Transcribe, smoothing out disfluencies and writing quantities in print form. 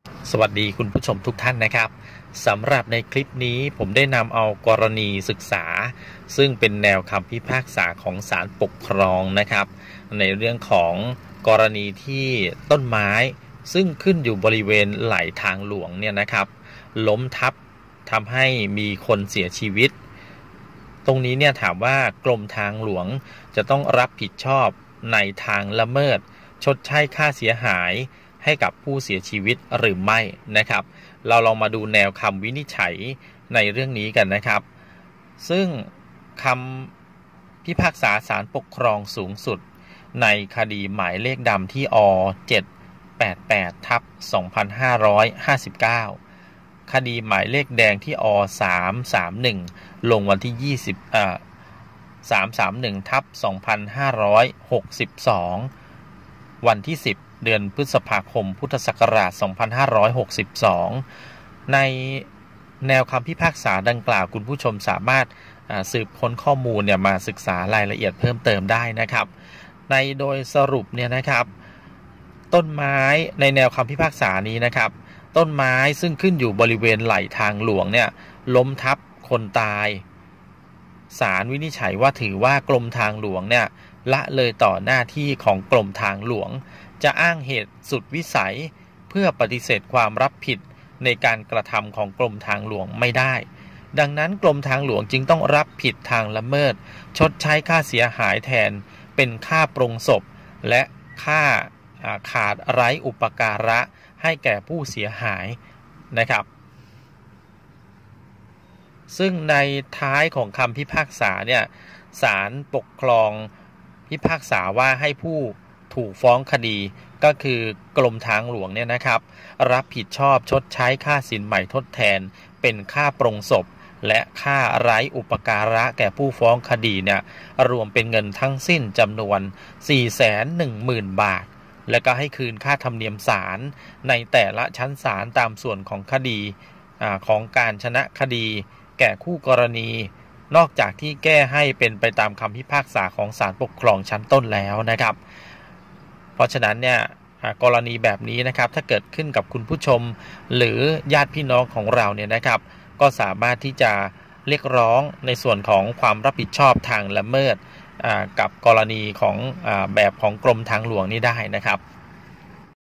สวัสดีคุณผู้ชมทุกท่านนะครับสำหรับในคลิปนี้ผมได้นำเอากรณีศึกษาซึ่งเป็นแนวคำพิพากษาของศาลปกครองนะครับในเรื่องของกรณีที่ต้นไม้ซึ่งขึ้นอยู่บริเวณไหลทางหลวงเนี่ยนะครับล้มทับทำให้มีคนเสียชีวิตตรงนี้เนี่ยถามว่ากรมทางหลวงจะต้องรับผิดชอบในทางละเมิดชดใช้ค่าเสียหายให้กับผู้เสียชีวิตหรือไม่นะครับเราลองมาดูแนวคำวินิจฉัยในเรื่องนี้กันนะครับซึ่งคำพิพากษาศาลปกครองสูงสุดในคดีหมายเลขดำที่อ788/2559คดีหมายเลขแดงที่อ331ลงวันที่331/2562วันที่10เดือนพฤษภาคมพุทธศักราช2562ในแนวคำพิพากษาดังกล่าวคุณผู้ชมสามารถสืบค้นข้อมูลเนี่ยมาศึกษารายละเอียดเพิ่มเติมได้นะครับในโดยสรุปเนี่ยนะครับต้นไม้ในแนวคำพิพากษานี้นะครับต้นไม้ซึ่งขึ้นอยู่บริเวณไหลทางหลวงเนี่ยล้มทับคนตายศาลวินิจฉัยว่าถือว่ากรมทางหลวงเนี่ยละเลยต่อหน้าที่ของกรมทางหลวงจะอ้างเหตุสุดวิสัยเพื่อปฏิเสธความรับผิดในการกระทำของกรมทางหลวงไม่ได้ดังนั้นกรมทางหลวงจึงต้องรับผิดทางละเมิดชดใช้ค่าเสียหายแทนเป็นค่าปรงศพและค่าขาดไร้อุปการะให้แก่ผู้เสียหายนะครับซึ่งในท้ายของคำพิพากษาเนี่ยศาลปกครองพิพากษาว่าให้ผู้ถูกฟ้องคดีก็คือกรมทางหลวงเนี่ยนะครับรับผิดชอบชดใช้ค่าสินใหม่ทดแทนเป็นค่าปรงศพและค่าไร้อุปการะแก่ผู้ฟ้องคดีเนี่ยรวมเป็นเงินทั้งสิ้นจำนวน 410,000 บาทและก็ให้คืนค่าธรรมเนียมศาลในแต่ละชั้นศาลตามส่วนของคดีของการชนะคดีแก่คู่กรณีนอกจากที่แก้ให้เป็นไปตามคำพิพากษาของศาลปกครองชั้นต้นแล้วนะครับเพราะฉะนั้นเนี่ยกรณีแบบนี้นะครับถ้าเกิดขึ้นกับคุณผู้ชมหรือญาติพี่น้องของเราเนี่ยนะครับก็สามารถที่จะเรียกร้องในส่วนของความรับผิดชอบทางละเมิดกับกรณีของแบบของกรมทางหลวงนี้ได้นะครับ